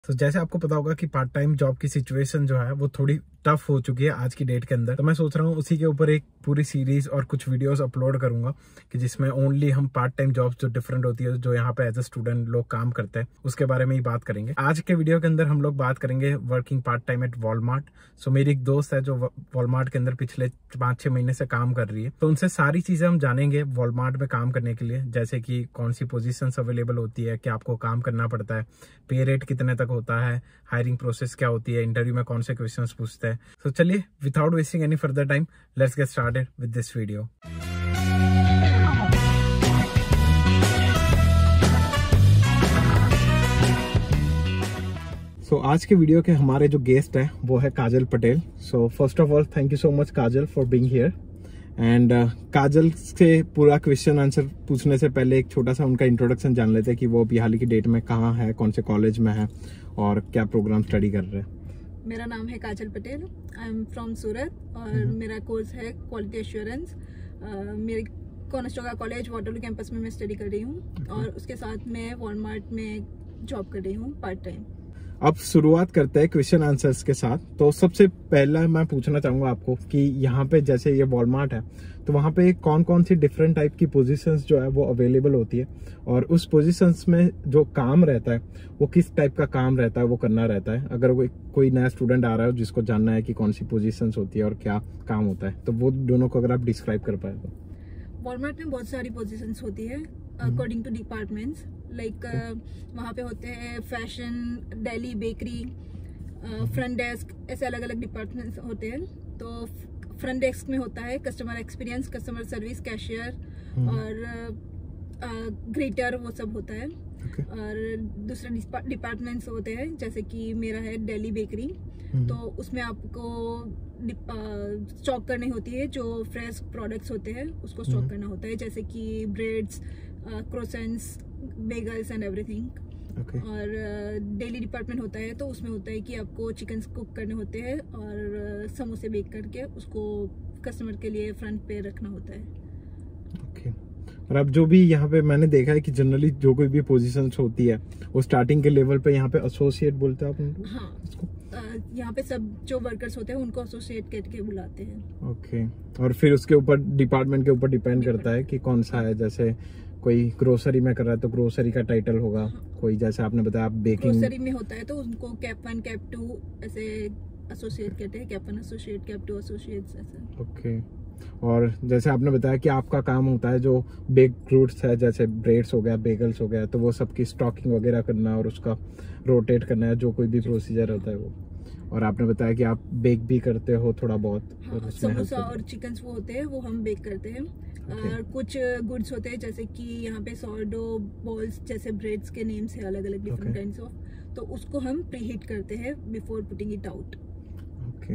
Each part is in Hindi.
तो जैसे आपको पता होगा कि पार्ट टाइम जॉब की सिचुएशन जो है वो थोड़ी टफ हो चुकी है आज की डेट के अंदर। तो मैं सोच रहा हूँ उसी के ऊपर एक पूरी सीरीज और कुछ वीडियोस अपलोड करूंगा कि जिसमें ओनली हम पार्ट टाइम जॉब्स जो डिफरेंट होती है, जो यहाँ पे एज ए स्टूडेंट लोग काम करते हैं, उसके बारे में ही बात करेंगे। आज के वीडियो के अंदर हम लोग बात करेंगे working part time at Walmart. So मेरी एक दोस्त है जो वॉलमार्ट के अंदर पिछले 5-6 महीने से काम कर रही है, तो उनसे सारी चीजें हम जानेंगे वॉलमार्ट में काम करने के लिए, जैसे कि कौन सी पोजीशंस अवेलेबल होती है, क्या आपको काम करना पड़ता है, पे रेट कितने तक होता है, हायरिंग प्रोसेस क्या होती है, इंटरव्यू में कौन से क्वेश्चंस पूछते हैं। तो चलिए without wasting any further time let's get started with this video. So आज के वीडियो के हमारे जो गेस्ट हैं वो है Kajal Patel. So first of all thank you so much Kajal for being here. And Kajal से पूरा क्वेश्चन आंसर पूछने से पहले एक छोटा सा उनका इंट्रोडक्शन जान लेते हैं कि वो अभी हाल की डेट में कहाँ है, कौन से कॉलेज में है और क्या प्रोग्राम स्टडी कर रहे हैं। मेरा नाम है Kajal Patel, I am from Surat और मेरा कोर्स है क्वालिटी एश्योरेंस। मेरे कोनेस्टोगा कॉलेज वाटरलू कैंपस में मैं स्टडी कर रही हूँ और उसके साथ मैं वॉलमार्ट में जॉब कर रही हूँ पार्ट टाइम। अब शुरुआत करते हैं क्वेश्चन आंसर्स के साथ। तो सबसे पहला मैं पूछना चाहूंगा आपको कि यहाँ पे जैसे ये वॉलमार्ट है तो वहाँ पे कौन कौन सी डिफरेंट टाइप की पोजीशंस जो है वो अवेलेबल होती है, और उस पोजीशंस में जो काम रहता है वो किस टाइप का काम रहता है, वो करना रहता है। अगर कोई नया स्टूडेंट आ रहा है जिसको जानना है कि कौन सी पोजीशंस होती है और क्या काम होता है, तो वो दोनों को अगर आप डिस्क्राइब कर पाए तो। वॉलमार्ट में बहुत सारी पोजीशंस होती है अकॉर्डिंग टू डिपार्टमेंट्स। लाइक वहाँ पे होते हैं fashion, deli, bakery, front desk, ऐसे अलग अलग डिपार्टमेंट्स होते हैं। तो फ्रंट डेस्क में होता है customer experience, customer service, cashier और ग्रेटर, वो सब होता है। और दूसरे डिपार्टमेंट्स होते हैं जैसे कि मेरा है डेली बेकरी, तो उसमें आपको स्टॉक करनी होती है, जो फ्रेश प्रोडक्ट्स होते हैं उसको स्टॉक करना होता है, जैसे कि breads, croissants, bagels and everything. और डेली डिपार्टमेंट होता है तो उसमें होता है कि आपको चिकन कुक करने होते हैं और समोसे बेक करके उसको कस्टमर के लिए फ्रंट पे रखना होता है। और अब जो भी यहाँ पे मैंने देखा है कि जनरली जो कोई भी पोजीशंस होती है वो स्टार्टिंग के लेवल पे यहाँ पे एसोसिएट बोलते हैं आप उनको? हाँ, यहाँ पे सब जो वर्कर्स होते हैं उनको एसोसिएट करके बुलाते हैं। ओके। और फिर उसके ऊपर डिपार्टमेंट के ऊपर डिपेंड करता है कि कौन सा है। जैसे कोई ग्रोसरी में कर रहा है तो ग्रोसरी का टाइटल होगा। कोई जैसे आपने बताया आप बेकिंग, ग्रोसरी में होता है तो उनको कैप 1, कैप 2 ऐसे एसोसिएट कहते हैं, कैप 1 एसोसिएट, कैप 2 एसोसिएट्स ऐसे। ओके। और जैसे आपने बताया कि आपका काम होता है जो बेक फ्रूट्स है, जैसे ब्रेड्स हो गया, बेगल्स हो गया, तो वो सबकी स्टॉकिंग वगैरह करना और उसका रोटेट करना है, जो कोई भी प्रोसीजर होता है वो। और आपने बताया कि आप बेक भी करते हो थोड़ा बहुत। हाँ, समोसा और चिकन वो होते हैं वो हम बेक करते हैं। और कुछ गुड्स होते हैं जैसे कि यहाँ पे सॉर्डो बॉल्स जैसे ब्रेड्स के नेम्स है अलग अलग डिफरेंट काइंड्स ऑफ, तो उसको हम प्रीहीट करते हैं before putting it out. Okay,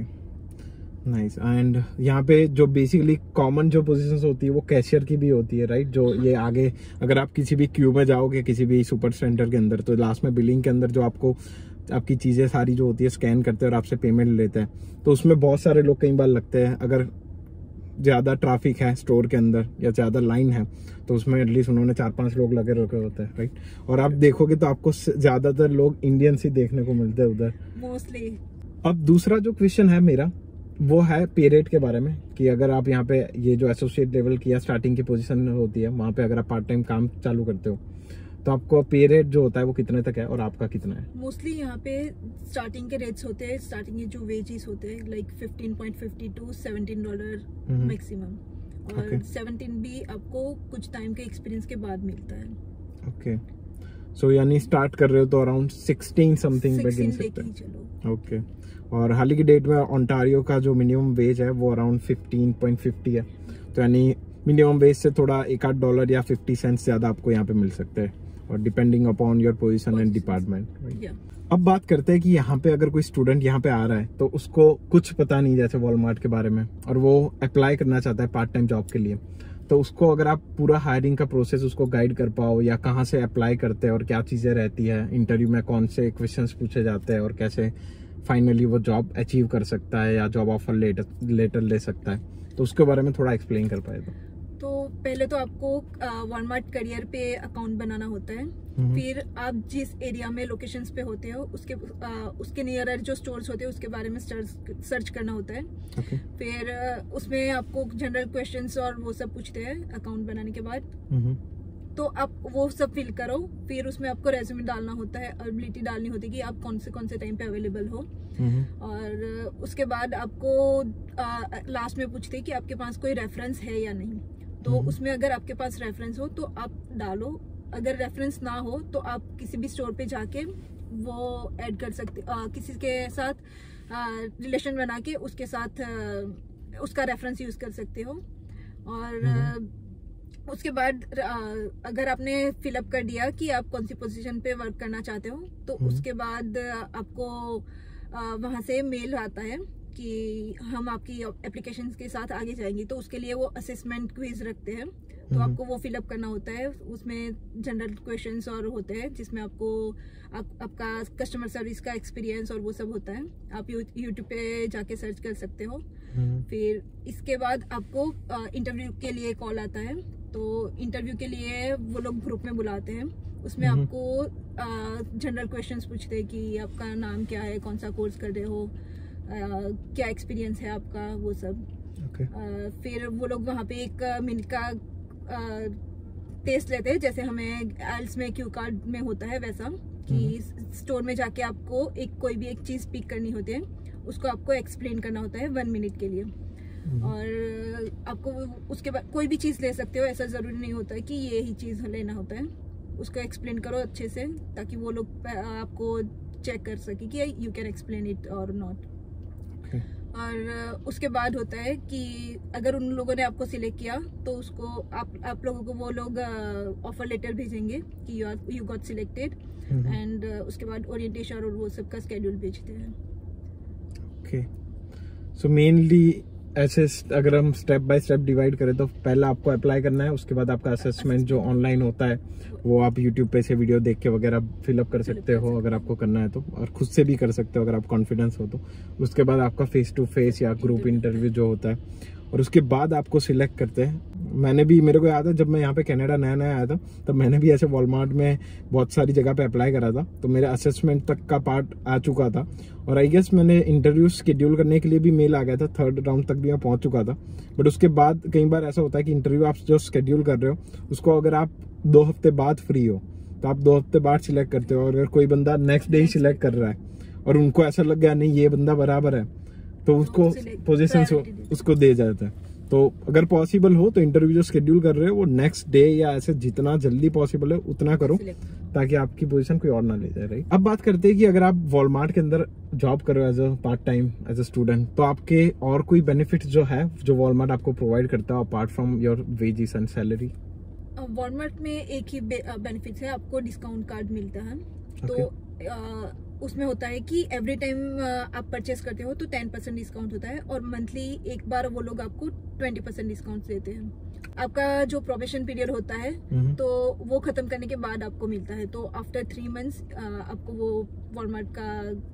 nice. And यहाँ पे जो बेसिकली कॉमन जो पोजीशंस होती है वो कैशियर की भी होती है, राइट? जो ये आगे अगर आप किसी भी क्यू में जाओगे किसी भी सुपर सेंटर के अंदर, तो लास्ट में बिलिंग के अंदर जो आपको आपकी चीजें सारी जो होती है स्कैन करते हैं और आपसे पेमेंट लेते हैं, तो उसमें बहुत सारे लोग कई बार लगते हैं। अगर ज्यादा ट्रैफिक है स्टोर के अंदर या ज्यादा लाइन है तो उसमें एटलीस्ट उन्होंने 4-5 लोग लगे रखे होते हैं, राइट? और आप देखोगे तो आपको ज्यादातर लोग इंडियंस ही देखने को मिलते हैं उधर मोस्टली। अब दूसरा जो क्वेश्चन है मेरा वो है पे रेट के बारे में, कि अगर आप यहाँ पे ये जो एसोसिएट लेवल की या स्टार्टिंग की पोजीशन होती है वहाँ पे अगर आप पार्ट टाइम काम चालू करते हो तो आपको पे रेट जो होता है वो कितने तक है और आपका कितना है? मोस्टली यहाँ पे स्टार्टिंग के रेट्स होते हैं, स्टार्टिंग के जो वेजेस होते हैं लाइक $15.50 to $17 मैक्सिमम, और 17 भी आपको कुछ टाइम के एक्सपीरियंस के बाद मिलता है। ओके, सो यानी स्टार्ट कर रहे हो तो अराउंड 16 समथिंग पे गिन सकते हैं। ओके। और हाल ही की डेट में ओंटारियो का जो मिनिमम वेज है वो अराउंड 15.50 है, तो यानी मिनिमम वेज से थोड़ा $1-8 या 50 सेंट्स ज्यादा आपको यहाँ पे मिल सकते हैं, और depending upon your position and department. अब बात करते हैं कि यहाँ पे अगर कोई स्टूडेंट यहाँ पे आ रहा है तो उसको कुछ पता नहीं जैसे वॉलमार्ट के बारे में, और वो अप्लाई करना चाहता है पार्ट टाइम जॉब के लिए, तो उसको अगर आप पूरा हायरिंग का प्रोसेस उसको गाइड कर पाओ, या कहाँ से अप्लाई करते हैं और क्या चीजें रहती है, इंटरव्यू में कौन से क्वेश्चंस पूछे जाते हैं और कैसे फाइनली वो जॉब अचीव कर सकता है या जॉब ऑफर लेटर ले सकता है, तो उसके बारे में थोड़ा एक्सप्लेन कर पाए तो। पहले तो आपको वॉलमार्ट करियर पे अकाउंट बनाना होता है। फिर आप जिस एरिया में लोकेशंस पे होते हो उसके नियर जो स्टोर्स होते हैं उसके बारे में सर्च करना होता है। फिर उसमें आपको जनरल क्वेश्चंस और वो सब पूछते हैं अकाउंट बनाने के बाद। तो आप वो सब फिल करो। फिर उसमें आपको रेज्यूमे डालना होता है, अवेलेबिलिटी डालनी होती है कि आप कौन से टाइम पे अवेलेबल हो। और उसके बाद आपको लास्ट में पूछते हैं कि आपके पास कोई रेफरेंस है या नहीं। तो उसमें अगर आपके पास रेफरेंस हो तो आप डालो, अगर रेफरेंस ना हो तो आप किसी भी स्टोर पे जाके वो ऐड कर सकते, किसी के साथ रिलेशन बना के उसके साथ उसका रेफरेंस यूज कर सकते हो। और उसके बाद अगर आपने फिलअप कर दिया कि आप कौन सी पोजीशन पे वर्क करना चाहते हो तो उसके बाद आपको वहां से मेल आता है कि हम आपकी एप्लीकेशन के साथ आगे जाएंगे। तो उसके लिए वो असेसमेंट क्विज रखते हैं, तो आपको वो फिलअप करना होता है। उसमें जनरल क्वेश्चंस और होते हैं जिसमें आपको आपका कस्टमर सर्विस का एक्सपीरियंस और वो सब होता है। आप यूट्यूब पे जाके सर्च कर सकते हो। फिर इसके बाद आपको इंटरव्यू के लिए कॉल आता है। तो इंटरव्यू के लिए वो लोग ग्रुप में बुलाते हैं। उसमें आपको जनरल क्वेश्चंस पूछते हैं कि आपका नाम क्या है, कौन सा कोर्स कर रहे हो, क्या एक्सपीरियंस है आपका, वो सब। फिर वो लोग वहाँ पे 1 मिनट का टेस्ट लेते हैं, जैसे हमें आइल्स में क्यू कार्ड में होता है वैसा, कि स्टोर में जाके आपको कोई भी एक चीज पिक करनी होती है, उसको आपको एक्सप्लेन करना होता है 1 मिनट के लिए। और आपको उसके बाद कोई भी चीज ले सकते हो, ऐसा जरूरी नहीं होता है कि ये ही चीज लेना होता है। उसको एक्सप्लेन करो अच्छे से ताकि वो लोग आपको चेक कर सके कि यू कैन एक्सप्लेन इट और नॉट। और उसके बाद होता है कि अगर उन लोगों ने आपको सिलेक्ट किया तो उसको आप लोगों को वो लोग ऑफर लेटर भेजेंगे कि यू गॉट सिलेक्टेड। एंड उसके बाद ओरिएंटेशन और वो सब का स्केड्यूल भेजते हैं। ओके, सो मेनली ऐसे अगर हम स्टेप बाय स्टेप डिवाइड करें तो पहला आपको अप्लाई करना है, उसके बाद आपका असेसमेंट जो ऑनलाइन होता है वो आप यूट्यूब पे से वीडियो देख के वगैरह फिलअप कर सकते हो अगर आपको करना है तो, और खुद से भी कर सकते हो अगर आप कॉन्फिडेंस हो तो। उसके बाद आपका फेस टू फेस या ग्रुप इंटरव्यू जो होता है, और उसके बाद आपको सिलेक्ट करते हैं। मेरे को याद है जब मैं यहाँ पे कनाडा नया आया था तब मैंने भी ऐसे वॉलमार्ट में बहुत सारी जगह पे अप्लाई करा था, तो मेरे असेसमेंट तक का पार्ट आ चुका था। और आई गेस मैंने इंटरव्यू शेड्यूल करने के लिए भी मेल आ गया था, 3rd राउंड तक भी मैं पहुंच चुका था। बट उसके बाद कई बार ऐसा होता है कि इंटरव्यू आप जो शेड्यूल कर रहे हो उसको अगर आप 2 हफ्ते बाद फ्री हो तो आप 2 हफ्ते बाद सिलेक्ट करते हो। और अगर कोई बंदा नेक्स्ट डे ही सिलेक्ट कर रहा है और उनको ऐसा लग गया नहीं ये बंदा बराबर है तो उसको पोजीशन उसको दे जाता है। तो अगर पॉसिबल हो तो इंटरव्यू जो शेड्यूल कर रहे हो वो नेक्स्ट डे या ऐसे जितना जल्दी पॉसिबल है उतना करो ताकि आपकी पोजीशन कोई और ना ले जाए। राइट, अब बात करते हैं कि अगर आप वॉलमार्ट के अंदर जॉब कर रहे हो as a part time as a student, तो आपके और कोई बेनिफिट जो है जो वॉलमार्ट आपको प्रोवाइड करता है apart from your wages and salary? Walmart में एक ही बेनिफिट है, आपको डिस्काउंट कार्ड मिलता है। तो उसमें होता है कि एवरी टाइम आप परचेस करते हो तो 10% डिस्काउंट होता है, और मंथली एक बार वो लोग आपको 20% डिस्काउंट देते हैं। आपका जो प्रोबेशन पीरियड होता है तो वो खत्म करने के बाद आपको मिलता है। तो आफ्टर 3 मंथ्स आपको वो वॉलमार्ट का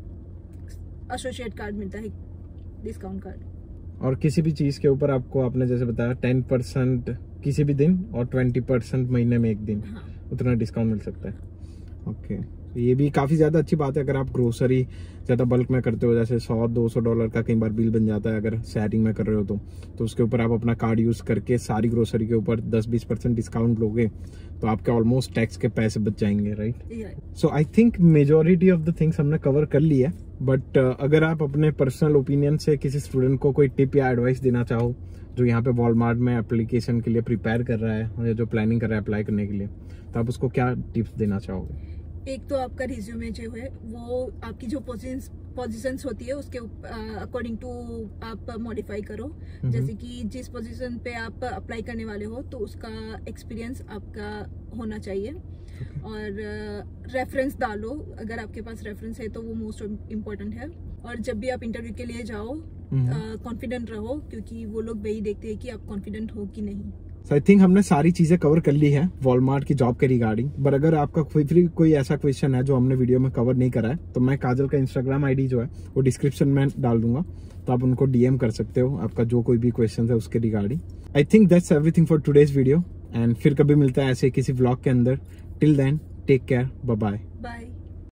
एसोसिएट कार्ड मिलता है, डिस्काउंट कार्ड। और किसी भी चीज के ऊपर आपको, आपने जैसे बताया 10% किसी भी दिन और 20% महीने में 1 दिन, उतना डिस्काउंट मिल सकता है। ओके, ये भी काफी ज्यादा अच्छी बात है अगर आप ग्रोसरी ज्यादा बल्क में करते हो, जैसे $100-200 का कई बार बिल बन जाता है अगर शेयरिंग में कर रहे हो तो उसके ऊपर आप अपना कार्ड यूज करके सारी ग्रोसरी के ऊपर 10-20% डिस्काउंट लोगे तो आपके ऑलमोस्ट टैक्स के पैसे बच जाएंगे। Right, so I think majority of the things हमने कवर कर ली है। बट अगर आप अपने पर्सनल ओपिनियन से किसी स्टूडेंट को कोई टिप या एडवाइस देना चाहो जो यहाँ पे वॉलमार्ट में एप्लीकेशन के लिए प्रिपेयर कर रहा है या जो प्लानिंग कर रहा है अप्लाई करने के लिए, तो आप उसको क्या टिप्स देना चाहोगे? एक तो आपका रिज्यूमे जो है वो आपकी जो पोजीशंस होती है उसके अकॉर्डिंग टू आप मॉडिफाई करो। जैसे कि जिस पोजीशन पे आप अप्लाई करने वाले हो तो उसका एक्सपीरियंस आपका होना चाहिए। और रेफरेंस डालो, अगर आपके पास रेफरेंस है तो वो मोस्ट इम्पोर्टेंट है। और जब भी आप इंटरव्यू के लिए जाओ कॉन्फिडेंट रहो, क्योंकि वो लोग वही देखते हैं कि आप कॉन्फिडेंट हो कि नहीं। सो आई थिंक हमने सारी चीजें कवर कर ली है वॉलमार्ट की जॉब के रिगार्डिंग। बट अगर आपका कोई ऐसा क्वेश्चन है जो हमने वीडियो में कवर नहीं करा है, तो मैं काजल का इंस्टाग्राम आईडी जो है वो डिस्क्रिप्शन में डाल दूंगा, तो आप उनको डीएम कर सकते हो आपका जो कोई भी क्वेश्चन है उसके regarding. I think that's everything for today's video, and फिर कभी मिलता है ऐसे किसी व्लॉग के अंदर। Till then take care, bye bye.